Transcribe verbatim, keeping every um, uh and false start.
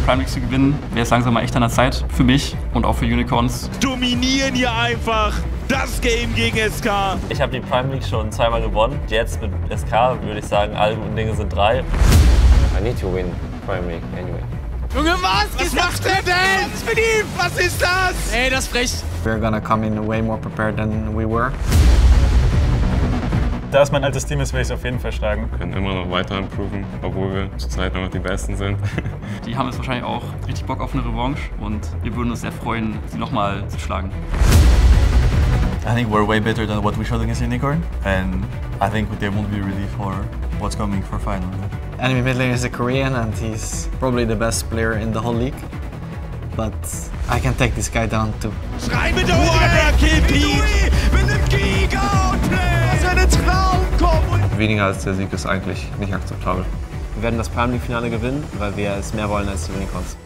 Prime League zu gewinnen, wäre es langsam mal echt an der Zeit für mich und auch für Unicorns. Dominieren hier einfach das Game gegen S K. Ich habe die Prime League schon zweimal gewonnen. Jetzt mit S K würde ich sagen, alle guten Dinge sind drei. I need to win Prime League anyway. Junge, was? Was macht der denn? Was mit ihm? Was ist das? Ey, das ist frech. We're gonna come in way more prepared than we were. Da es mein altes Team ist, werde ich es auf jeden Fall schlagen. Wir können immer noch weiter improven, obwohl wir zurzeit noch die Besten sind. Die haben jetzt wahrscheinlich auch richtig Bock auf eine Revanche und wir würden uns sehr freuen, sie nochmal zu schlagen. I think we're way better than what we showed against Unicorn, and I think they won't be ready for what's coming for final. Enemy mid lane is a Korean and he's probably the best player in the whole league. But I can take this guy down too. Schrei mit der Kill mit dem Giga-Outplay! Das wird ein Traum kommen! Weniger als der Sieg ist eigentlich nicht akzeptabel. Wir werden das Prime League Finale gewinnen, weil wir es mehr wollen als die Unicorns.